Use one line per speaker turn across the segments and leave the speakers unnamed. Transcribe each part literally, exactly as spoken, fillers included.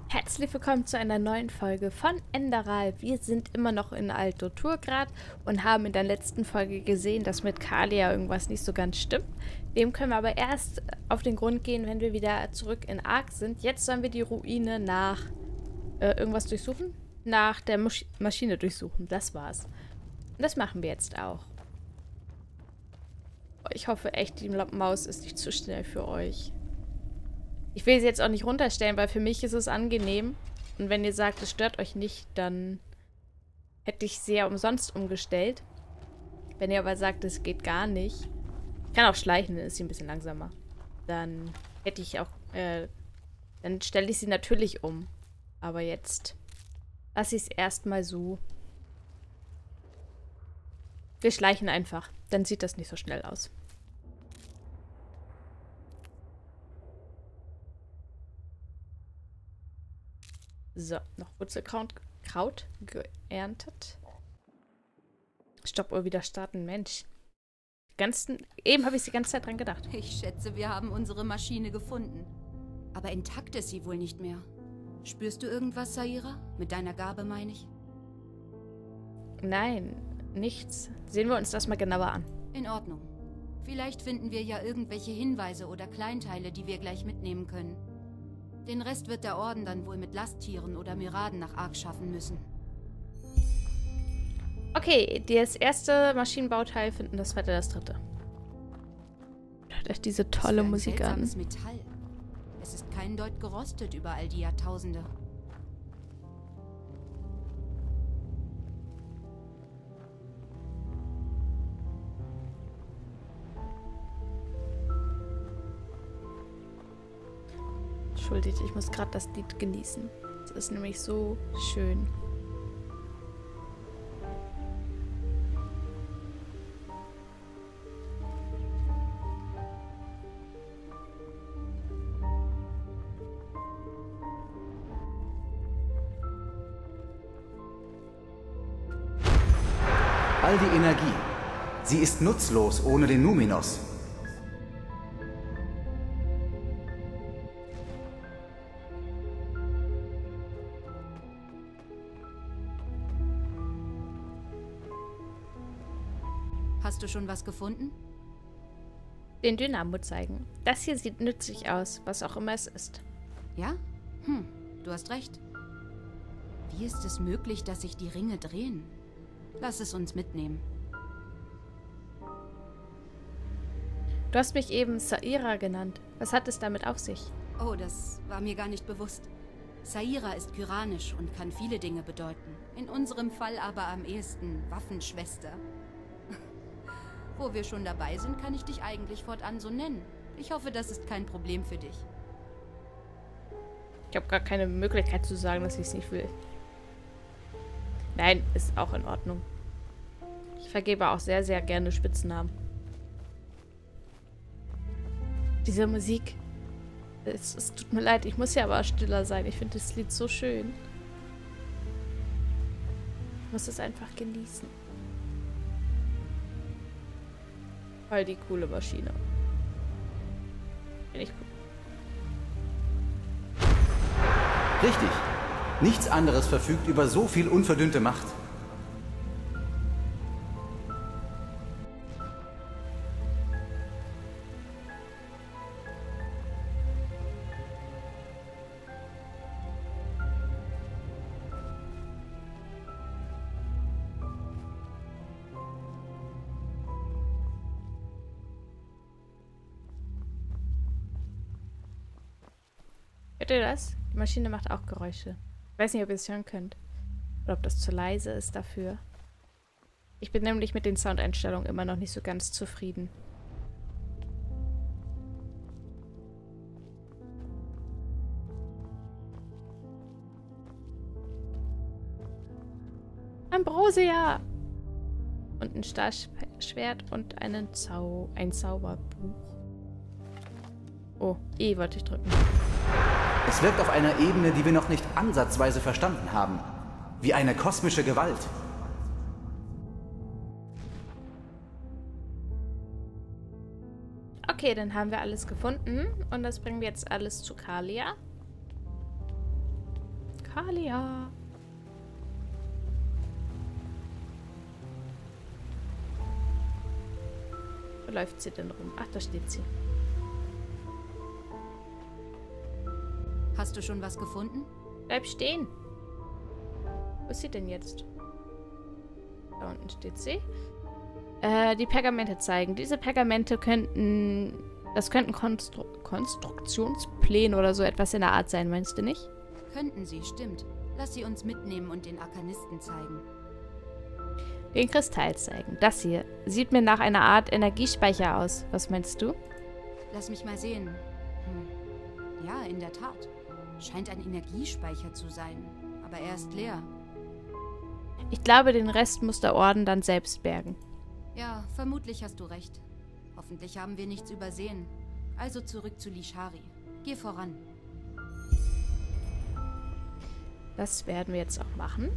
Herzlich willkommen zu einer neuen Folge von Enderal. Wir sind immer noch in Alto Turgrad und haben in der letzten Folge gesehen, dass mit Kalia irgendwas nicht so ganz stimmt. Dem können wir aber erst auf den Grund gehen, wenn wir wieder zurück in Ark sind. Jetzt sollen wir die Ruine nach äh, irgendwas durchsuchen? Nach der Masch Maschine durchsuchen. Das war's. Und das machen wir jetzt auch. Ich hoffe echt, die Maus ist nicht zu schnell für euch. Ich will sie jetzt auch nicht runterstellen, weil für mich ist es angenehm. Und wenn ihr sagt, es stört euch nicht, dann hätte ich sie ja umsonst umgestellt. Wenn ihr aber sagt, es geht gar nicht. Ich kann auch schleichen, dann ist sie ein bisschen langsamer. Dann hätte ich auch, äh, dann stelle ich sie natürlich um. Aber jetzt lasse ich es erstmal so. Wir schleichen einfach. Dann sieht das nicht so schnell aus. So, noch Wurzelkraut Kraut geerntet. Stoppuhr wieder starten, Mensch. Ganzen, eben habe ich die ganze Zeit dran gedacht.
Ich schätze, wir haben unsere Maschine gefunden. Aber intakt ist sie wohl nicht mehr. Spürst du irgendwas, Saira? Mit deiner Gabe, meine ich?
Nein, nichts. Sehen wir uns das mal genauer an.
In Ordnung. Vielleicht finden wir ja irgendwelche Hinweise oder Kleinteile, die wir gleich mitnehmen können. Den Rest wird der Orden dann wohl mit Lasttieren oder Miraden nach Ark schaffen müssen.
Okay, das erste Maschinenbauteil finden, das zweite, das dritte. Hört euch diese tolle
ein
Musik an.
Metall. Es ist kein Deut gerostet über all die Jahrtausende.
Entschuldigt, ich muss gerade das Lied genießen. Es ist nämlich so schön.
All die Energie. Sie ist nutzlos ohne den Numinos.
Hast du schon was gefunden?
Den Dynamo zeigen. Das hier sieht nützlich aus, was auch immer es ist.
Ja? Hm, du hast recht. Wie ist es möglich, dass sich die Ringe drehen? Lass es uns mitnehmen.
Du hast mich eben Saira genannt. Was hat es damit auf sich?
Oh, das war mir gar nicht bewusst. Saira ist kyranisch und kann viele Dinge bedeuten. In unserem Fall aber am ehesten Waffenschwester. Wo wir schon dabei sind, kann ich dich eigentlich fortan so nennen. Ich hoffe, das ist kein Problem für dich.
Ich habe gar keine Möglichkeit zu sagen, dass ich es nicht will. Nein, ist auch in Ordnung. Ich vergebe auch sehr, sehr gerne Spitznamen. Diese Musik. Es, es tut mir leid, ich muss ja aber stiller sein. Ich finde das Lied so schön. Ich muss es einfach genießen. Voll die coole Maschine. Finde ich cool.
Richtig. Nichts anderes verfügt über so viel unverdünnte Macht.
Hört ihr das? Die Maschine macht auch Geräusche. Ich weiß nicht, ob ihr es hören könnt. Oder ob das zu leise ist dafür. Ich bin nämlich mit den Soundeinstellungen immer noch nicht so ganz zufrieden. Ambrosia! Und ein Stahlschwert und einen Zau ein Zauberbuch. Oh, E wollte ich drücken.
Es wirkt auf einer Ebene, die wir noch nicht ansatzweise verstanden haben. Wie eine kosmische Gewalt.
Okay, dann haben wir alles gefunden. Und das bringen wir jetzt alles zu Kalia. Talia. Wo läuft sie denn rum? Ach, da steht sie.
Hast du schon was gefunden?
Bleib stehen. Wo ist sie denn jetzt? Da unten steht sie. Äh, die Pergamente zeigen. Diese Pergamente könnten... Das könnten Konstru Konstruktionspläne oder so etwas in der Art sein, meinst du nicht?
Könnten sie, stimmt. Lass sie uns mitnehmen und den Arkanisten zeigen.
Den Kristall zeigen. Das hier sieht mir nach einer Art Energiespeicher aus. Was meinst du?
Lass mich mal sehen. Hm. Ja, in der Tat. Scheint ein Energiespeicher zu sein. Aber er ist leer.
Ich glaube, den Rest muss der Orden dann selbst bergen.
Ja, vermutlich hast du recht. Hoffentlich haben wir nichts übersehen. Also zurück zu Lishari. Geh voran.
Das werden wir jetzt auch machen.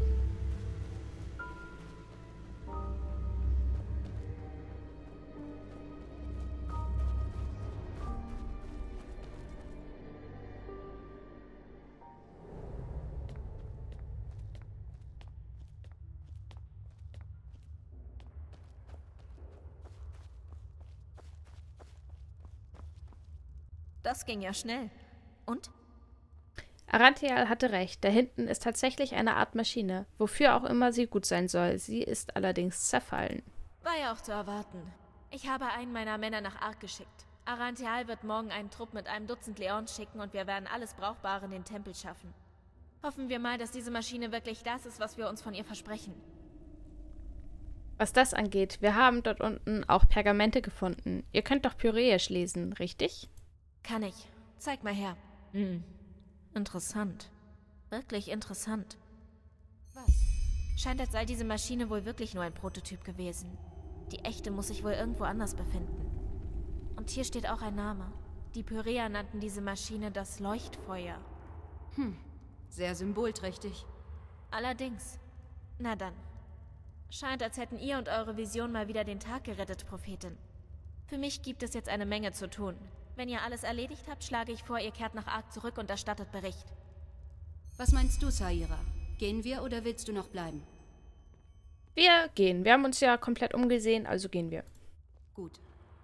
Das ging ja schnell. Und?
Arantheal hatte recht. Da hinten ist tatsächlich eine Art Maschine. Wofür auch immer sie gut sein soll. Sie ist allerdings zerfallen.
War ja auch zu erwarten. Ich habe einen meiner Männer nach Ark geschickt. Arantheal wird morgen einen Trupp mit einem Dutzend Leons schicken und wir werden alles Brauchbare in den Tempel schaffen. Hoffen wir mal, dass diese Maschine wirklich das ist, was wir uns von ihr versprechen.
Was das angeht, wir haben dort unten auch Pergamente gefunden. Ihr könnt doch Pyräisch lesen, richtig?
Kann ich. Zeig mal her. Hm. Interessant. Wirklich interessant.
Was?
Scheint, als sei diese Maschine wohl wirklich nur ein Prototyp gewesen. Die echte muss sich wohl irgendwo anders befinden. Und hier steht auch ein Name. Die Pyräer nannten diese Maschine das Leuchtfeuer.
Hm, sehr symbolträchtig.
Allerdings. Na dann. Scheint, als hätten ihr und eure Vision mal wieder den Tag gerettet, Prophetin. Für mich gibt es jetzt eine Menge zu tun. Wenn ihr alles erledigt habt, schlage ich vor, ihr kehrt nach Ark zurück und erstattet Bericht.
Was meinst du, Saira? Gehen wir oder willst du noch bleiben?
Wir gehen. Wir haben uns ja komplett umgesehen, also gehen wir.
Gut.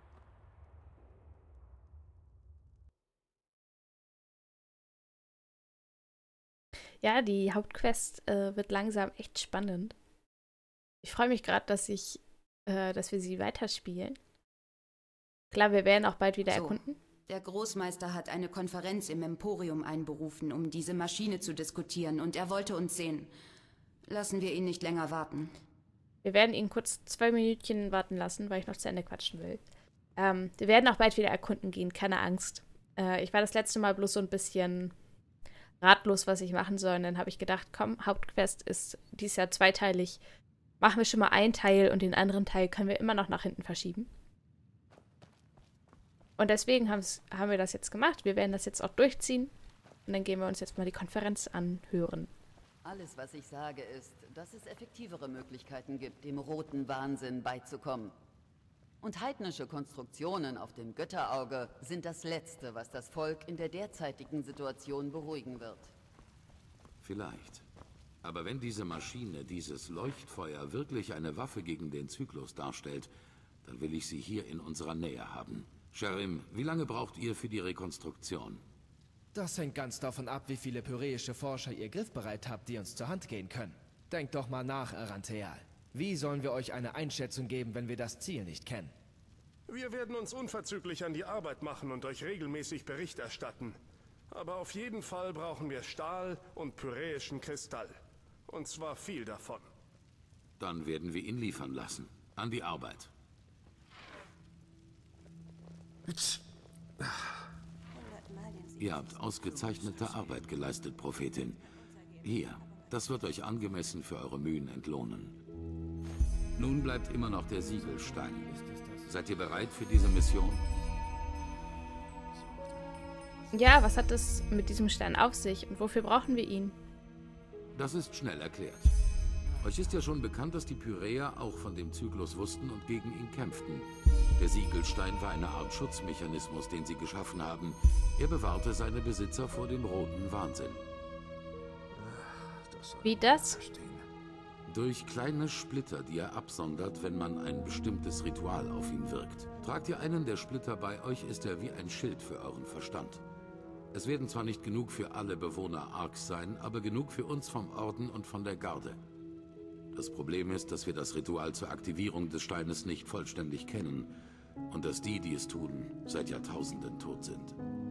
Ja, die Hauptquest äh, wird langsam echt spannend. Ich freue mich gerade, dass ich, äh, dass wir sie weiterspielen. Klar, wir werden auch bald wieder
So,
erkunden.
der Großmeister hat eine Konferenz im Emporium einberufen, um diese Maschine zu diskutieren, und er wollte uns sehen. Lassen wir ihn nicht länger warten.
Wir werden ihn kurz zwei Minütchen warten lassen, weil ich noch zu Ende quatschen will. Ähm, wir werden auch bald wieder erkunden gehen, keine Angst. Äh, ich war das letzte Mal bloß so ein bisschen ratlos, was ich machen soll. Und dann habe ich gedacht, komm, Hauptquest ist dieses Jahr zweiteilig. Machen wir schon mal einen Teil und den anderen Teil können wir immer noch nach hinten verschieben. Und deswegen haben wir das jetzt gemacht. Wir werden das jetzt auch durchziehen. Und dann gehen wir uns jetzt mal die Konferenz anhören.
Alles, was ich sage, ist, dass es effektivere Möglichkeiten gibt, dem roten Wahnsinn beizukommen. Und heidnische Konstruktionen auf dem Götterauge sind das Letzte, was das Volk in der derzeitigen Situation beruhigen wird.
Vielleicht. Aber wenn diese Maschine, dieses Leuchtfeuer, wirklich eine Waffe gegen den Zyklus darstellt, dann will ich sie hier in unserer Nähe haben. Sherim, wie lange braucht ihr für die Rekonstruktion?
Das hängt ganz davon ab, wie viele pyräische Forscher ihr griffbereit habt, die uns zur Hand gehen können. Denkt doch mal nach, Arantheal. Wie sollen wir euch eine Einschätzung geben, wenn wir das Ziel nicht kennen?
Wir werden uns unverzüglich an die Arbeit machen und euch regelmäßig Bericht erstatten. Aber auf jeden Fall brauchen wir Stahl und pyräischen Kristall. Und zwar viel davon.
Dann werden wir ihn liefern lassen. An die Arbeit. Ihr habt ausgezeichnete Arbeit geleistet, Prophetin. Hier, das wird euch angemessen für eure Mühen entlohnen. Nun bleibt immer noch der Siegelstein. Seid ihr bereit für diese Mission?
Ja, was hat es mit diesem Stein auf sich und wofür brauchen wir ihn?
Das ist schnell erklärt. Euch ist ja schon bekannt, dass die Pyräer auch von dem Zyklus wussten und gegen ihn kämpften. Der Siegelstein war eine Art Schutzmechanismus, den sie geschaffen haben. Er bewahrte seine Besitzer vor dem roten Wahnsinn.
Wie das?
Durch kleine Splitter, die er absondert, wenn man ein bestimmtes Ritual auf ihn wirkt. Tragt ihr einen der Splitter bei euch, ist er wie ein Schild für euren Verstand. Es werden zwar nicht genug für alle Bewohner Arks sein, aber genug für uns vom Orden und von der Garde. Das Problem ist, dass wir das Ritual zur Aktivierung des Steines nicht vollständig kennen und dass die, die es tun, seit Jahrtausenden tot sind.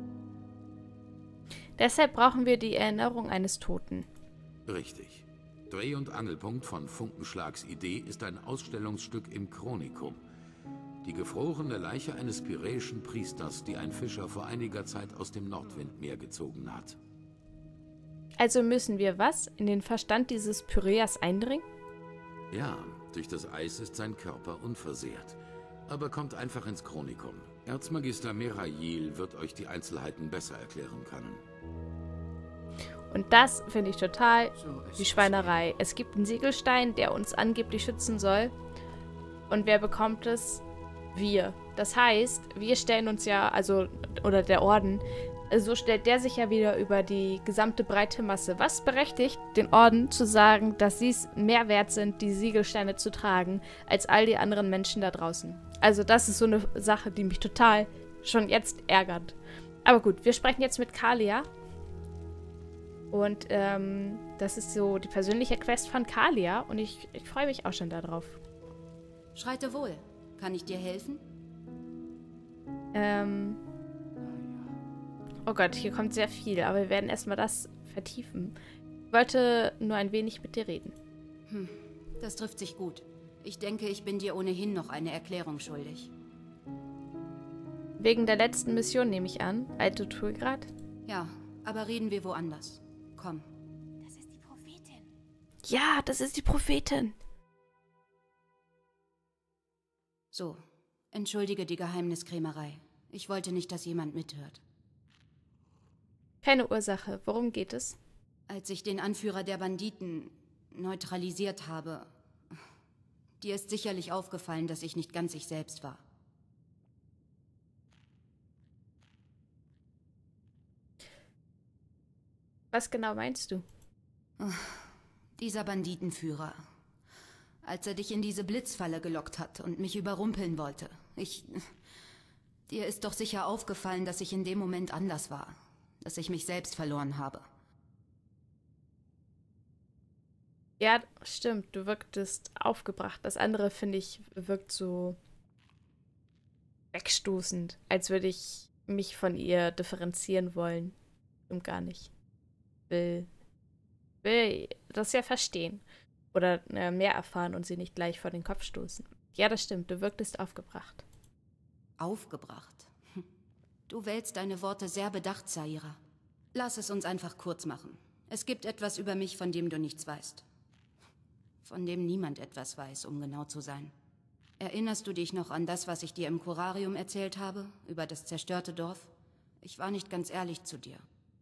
Deshalb brauchen wir die Erinnerung eines Toten.
Richtig. Dreh- und Angelpunkt von Funkenschlags Idee ist ein Ausstellungsstück im Chronikum. Die gefrorene Leiche eines pyräischen Priesters, die ein Fischer vor einiger Zeit aus dem Nordwindmeer gezogen hat.
Also müssen wir was? In den Verstand dieses Pyräers eindringen?
Ja, durch das Eis ist sein Körper unversehrt. Aber kommt einfach ins Chronikum. Erzmagister Merail wird euch die Einzelheiten besser erklären können.
Und das finde ich total die Schweinerei. Es gibt einen Siegelstein, der uns angeblich schützen soll. Und wer bekommt es? Wir. Das heißt, wir stellen uns ja, also, oder der Orden, so stellt der sich ja wieder über die gesamte breite Masse. Was berechtigt den Orden zu sagen, dass sie es mehr wert sind, die Siegelsteine zu tragen, als all die anderen Menschen da draußen? Also das ist so eine Sache, die mich total schon jetzt ärgert. Aber gut, wir sprechen jetzt mit Kalia. Und ähm, das ist so die persönliche Quest von Kalia. Und ich, ich freue mich auch schon darauf.
Schreite wohl. Kann ich dir helfen?
Ähm... Oh Gott, hier kommt sehr viel, aber wir werden erstmal das vertiefen. Ich wollte nur ein wenig mit dir reden.
Hm, das trifft sich gut. Ich denke, ich bin dir ohnehin noch eine Erklärung schuldig.
Wegen der letzten Mission nehme ich an, Alte Tulgrad?
Ja, aber reden wir woanders. Komm.
Das ist die Prophetin.
Ja, das ist die Prophetin.
So, entschuldige die Geheimniskrämerei. Ich wollte nicht, dass jemand mithört.
Keine Ursache. Worum geht es?
Als ich den Anführer der Banditen neutralisiert habe, dir ist sicherlich aufgefallen, dass ich nicht ganz ich selbst war.
Was genau meinst du?
Dieser Banditenführer. Als er dich in diese Blitzfalle gelockt hat und mich überrumpeln wollte. Ich... Dir ist doch sicher aufgefallen, dass ich in dem Moment anders war. Dass ich mich selbst verloren habe.
Ja, stimmt. Du wirktest aufgebracht. Das andere, finde ich, wirkt so wegstoßend. Als würde ich mich von ihr differenzieren wollen. Stimmt gar nicht. Will, will das ja verstehen. Oder äh, mehr erfahren und sie nicht gleich vor den Kopf stoßen. Ja, das stimmt. Du wirktest aufgebracht.
Aufgebracht? Du wählst deine Worte sehr bedacht, Saira. Lass es uns einfach kurz machen. Es gibt etwas über mich, von dem du nichts weißt. Von dem niemand etwas weiß, um genau zu sein. Erinnerst du dich noch an das, was ich dir im Curarium erzählt habe? Über das zerstörte Dorf? Ich war nicht ganz ehrlich zu dir.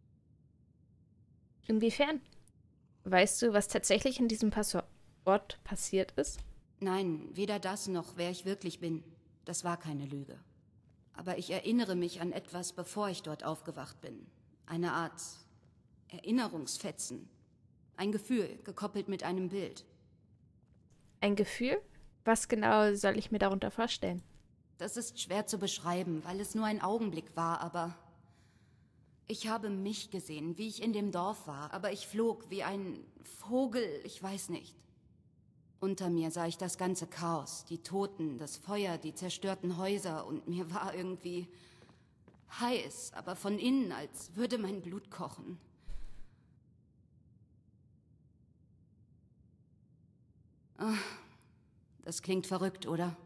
Inwiefern? Weißt du, was tatsächlich in diesem Ort passiert ist?
Nein, weder das noch, wer ich wirklich bin. Das war keine Lüge. Aber ich erinnere mich an etwas, bevor ich dort aufgewacht bin. Eine Art Erinnerungsfetzen. Ein Gefühl, gekoppelt mit einem Bild.
Ein Gefühl? Was genau soll ich mir darunter vorstellen?
Das ist schwer zu beschreiben, weil es nur ein Augenblick war, aber... Ich habe mich gesehen, wie ich in dem Dorf war, aber ich flog wie ein Vogel, ich weiß nicht. Unter mir sah ich das ganze Chaos, die Toten, das Feuer, die zerstörten Häuser und mir war irgendwie heiß, aber von innen, als würde mein Blut kochen. Ach, das klingt verrückt, oder?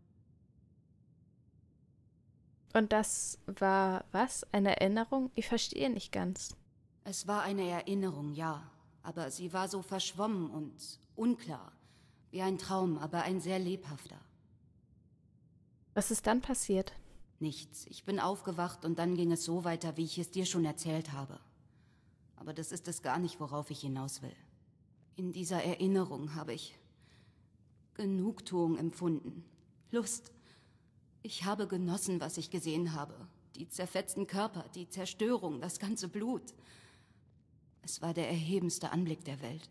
Und das war was? Eine Erinnerung? Ich verstehe nicht ganz.
Es war eine Erinnerung, ja, aber sie war so verschwommen und unklar. Wie ein Traum, aber ein sehr lebhafter.
Was ist dann passiert?
Nichts. Ich bin aufgewacht und dann ging es so weiter, wie ich es dir schon erzählt habe. Aber das ist es gar nicht, worauf ich hinaus will. In dieser Erinnerung habe ich Genugtuung empfunden. Lust. Ich habe genossen, was ich gesehen habe. Die zerfetzten Körper, die Zerstörung, das ganze Blut. Es war der erhebendste Anblick der Welt.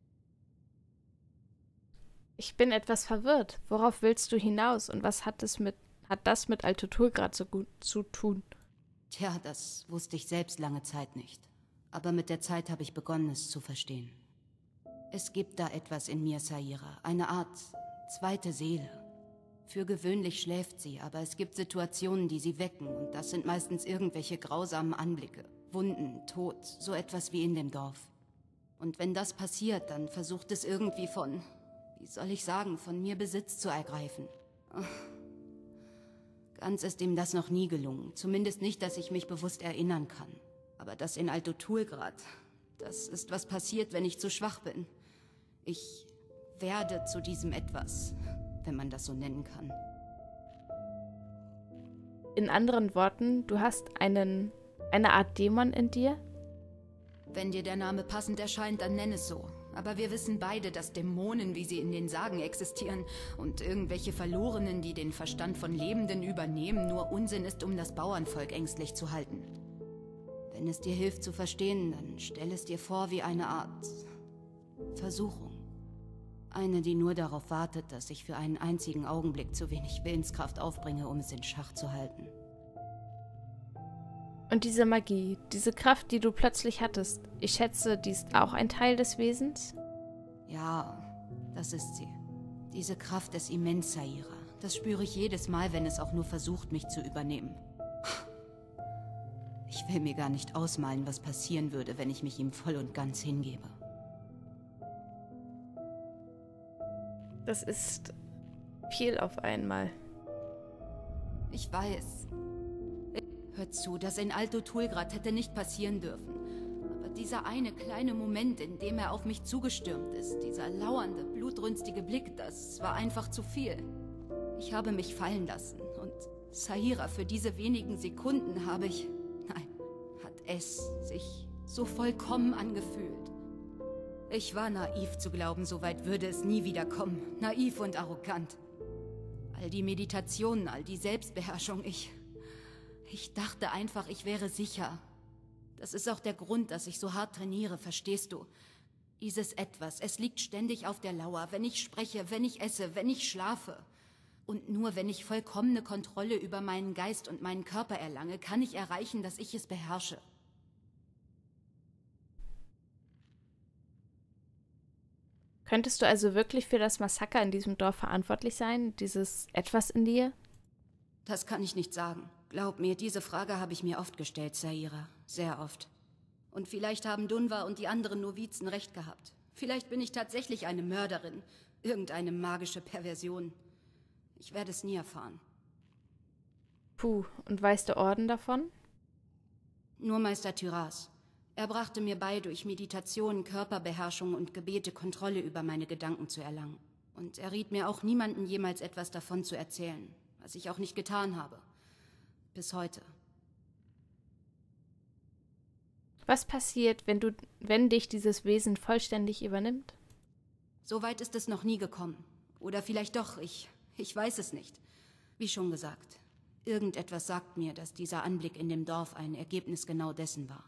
Ich bin etwas verwirrt. Worauf willst du hinaus und was hat, es mit, hat das mit Altotulgrad so gut zu tun?
Tja, das wusste ich selbst lange Zeit nicht. Aber mit der Zeit habe ich begonnen, es zu verstehen. Es gibt da etwas in mir, Saira. Eine Art zweite Seele. Für gewöhnlich schläft sie, aber es gibt Situationen, die sie wecken. Und das sind meistens irgendwelche grausamen Anblicke. Wunden, Tod, so etwas wie in dem Dorf. Und wenn das passiert, dann versucht es irgendwie von, wie soll ich sagen, von mir Besitz zu ergreifen. Ganz ist ihm das noch nie gelungen. Zumindest nicht, dass ich mich bewusst erinnern kann. Aber das in Altotulgrad, das ist, was passiert, wenn ich zu schwach bin. Ich werde zu diesem Etwas, wenn man das so nennen kann.
In anderen Worten, du hast einen, eine Art Dämon in dir?
Wenn dir der Name passend erscheint, dann nenn es so. Aber wir wissen beide, dass Dämonen, wie sie in den Sagen existieren, und irgendwelche Verlorenen, die den Verstand von Lebenden übernehmen, nur Unsinn ist, um das Bauernvolk ängstlich zu halten. Wenn es dir hilft zu verstehen, dann stell es dir vor wie eine Art Versuchung. Eine, die nur darauf wartet, dass ich für einen einzigen Augenblick zu wenig Willenskraft aufbringe, um es in Schach zu halten.
Und diese Magie, diese Kraft, die du plötzlich hattest, ich schätze, die ist auch ein Teil des Wesens?
Ja, das ist sie. Diese Kraft ist immens, Saira. Das spüre ich jedes Mal, wenn es auch nur versucht, mich zu übernehmen. Ich will mir gar nicht ausmalen, was passieren würde, wenn ich mich ihm voll und ganz hingebe.
Das ist viel auf einmal.
Ich weiß. Hör zu, das in Altotulgrad hätte nicht passieren dürfen. Aber dieser eine kleine Moment, in dem er auf mich zugestürmt ist, dieser lauernde, blutrünstige Blick, das war einfach zu viel. Ich habe mich fallen lassen und Saira, für diese wenigen Sekunden habe ich... Nein, hat es sich so vollkommen angefühlt. Ich war naiv zu glauben, so weit würde es nie wieder kommen. Naiv und arrogant. All die Meditationen, all die Selbstbeherrschung, ich... Ich dachte einfach, ich wäre sicher. Das ist auch der Grund, dass ich so hart trainiere, verstehst du? Dieses Etwas, es liegt ständig auf der Lauer, wenn ich spreche, wenn ich esse, wenn ich schlafe. Und nur wenn ich vollkommene Kontrolle über meinen Geist und meinen Körper erlange, kann ich erreichen, dass ich es beherrsche.
Könntest du also wirklich für das Massaker in diesem Dorf verantwortlich sein, dieses Etwas in dir?
Das kann ich nicht sagen. Glaub mir, diese Frage habe ich mir oft gestellt, Saira. Sehr oft. Und vielleicht haben Dunva und die anderen Novizen recht gehabt. Vielleicht bin ich tatsächlich eine Mörderin. Irgendeine magische Perversion. Ich werde es nie erfahren.
Puh, und weiß der Orden davon?
Nur Meister Tyras. Er brachte mir bei, durch Meditation, Körperbeherrschung und Gebete Kontrolle über meine Gedanken zu erlangen. Und er riet mir auch, niemandem jemals etwas davon zu erzählen, was ich auch nicht getan habe. Bis heute.
Was passiert, wenn du, wenn dich dieses Wesen vollständig übernimmt?
So weit ist es noch nie gekommen. Oder vielleicht doch, ich, ich weiß es nicht. Wie schon gesagt, irgendetwas sagt mir, dass dieser Anblick in dem Dorf ein Ergebnis genau dessen war.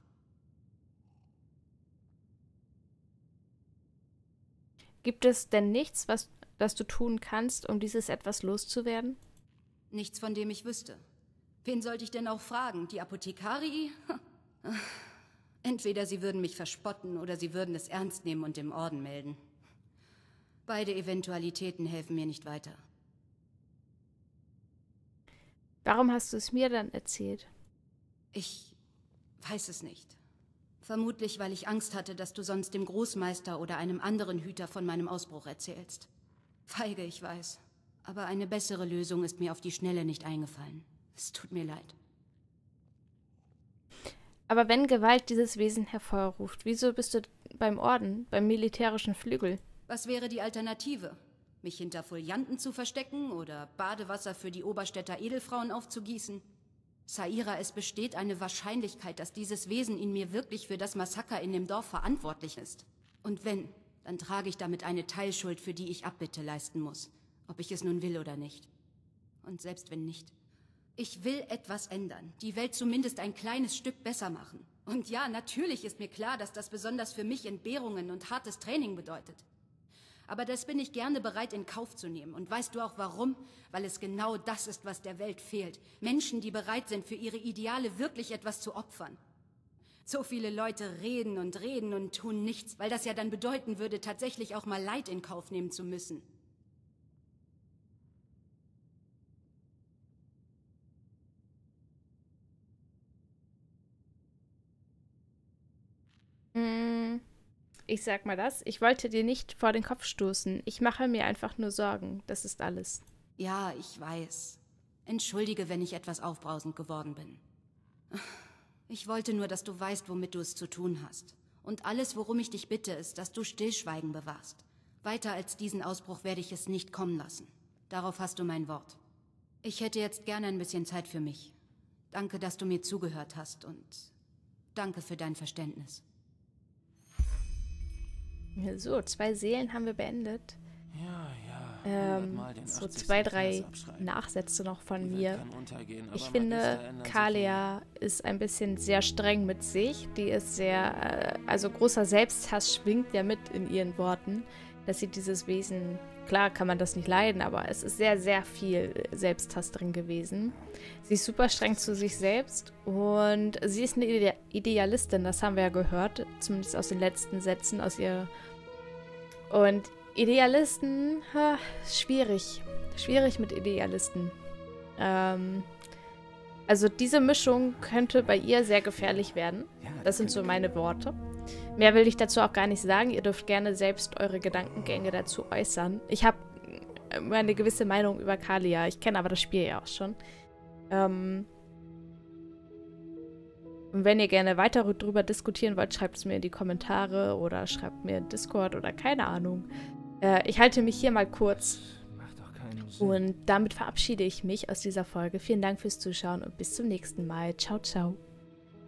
Gibt es denn nichts, was, das du tun kannst, um dieses Etwas loszuwerden?
Nichts, von dem ich wüsste. Wen sollte ich denn auch fragen? Die Apothekarii? Entweder sie würden mich verspotten oder sie würden es ernst nehmen und dem Orden melden. Beide Eventualitäten helfen mir nicht weiter.
Warum hast du es mir dann erzählt?
Ich weiß es nicht. Vermutlich, weil ich Angst hatte, dass du sonst dem Großmeister oder einem anderen Hüter von meinem Ausbruch erzählst. Feige, ich weiß. Aber eine bessere Lösung ist mir auf die Schnelle nicht eingefallen. Es tut mir leid.
Aber wenn Gewalt dieses Wesen hervorruft, wieso bist du beim Orden, beim militärischen Flügel?
Was wäre die Alternative? Mich hinter Folianten zu verstecken oder Badewasser für die Oberstädter Edelfrauen aufzugießen? Saira, es besteht eine Wahrscheinlichkeit, dass dieses Wesen in mir wirklich für das Massaker in dem Dorf verantwortlich ist. Und wenn, dann trage ich damit eine Teilschuld, für die ich Abbitte leisten muss. Ob ich es nun will oder nicht. Und selbst wenn nicht, Ich will etwas ändern. Die Welt zumindest ein kleines Stück besser machen. Und ja, natürlich ist mir klar, dass das besonders für mich Entbehrungen und hartes Training bedeutet. Aber das bin ich gerne bereit in Kauf zu nehmen. Und weißt du auch warum? Weil es genau das ist, was der Welt fehlt. Menschen, die bereit sind, für ihre Ideale wirklich etwas zu opfern. So viele Leute reden und reden und tun nichts, weil das ja dann bedeuten würde, tatsächlich auch mal Leid in Kauf nehmen zu müssen.
Ich sag mal das, ich wollte dir nicht vor den Kopf stoßen. Ich mache mir einfach nur Sorgen. Das ist alles.
Ja, ich weiß. Entschuldige, wenn ich etwas aufbrausend geworden bin. Ich wollte nur, dass du weißt, womit du es zu tun hast. Und alles, worum ich dich bitte, ist, dass du Stillschweigen bewahrst. Weiter als diesen Ausbruch werde ich es nicht kommen lassen. Darauf hast du mein Wort. Ich hätte jetzt gerne ein bisschen Zeit für mich. Danke, dass du mir zugehört hast und danke für dein Verständnis.
So, zwei Seelen haben wir beendet.
Ja, ja.
Ähm, so zwei, drei Nachsätze noch von mir. Ich finde, Kalia ist ein bisschen sehr streng mit sich. Die ist sehr, äh, also großer Selbsthass schwingt ja mit in ihren Worten, dass sie dieses Wesen, klar kann man das nicht leiden, aber es ist sehr, sehr viel Selbsthass drin gewesen. Sie ist super streng zu sich selbst und sie ist eine Ide Idealistin, das haben wir ja gehört, zumindest aus den letzten Sätzen aus ihr. Und Idealisten, ha, schwierig. Schwierig mit Idealisten. Ähm, also diese Mischung könnte bei ihr sehr gefährlich werden. Das sind so meine Worte. Mehr will ich dazu auch gar nicht sagen. Ihr dürft gerne selbst eure Gedankengänge dazu äußern. Ich habe eine gewisse Meinung über Kalia. Ich kenne aber das Spiel ja auch schon. Ähm, und wenn ihr gerne weiter darüber diskutieren wollt, schreibt es mir in die Kommentare oder schreibt mir in Discord oder keine Ahnung. Äh, ich halte mich hier mal kurz. Und damit verabschiede ich mich aus dieser Folge. Vielen Dank fürs Zuschauen und bis zum nächsten Mal. Ciao, ciao.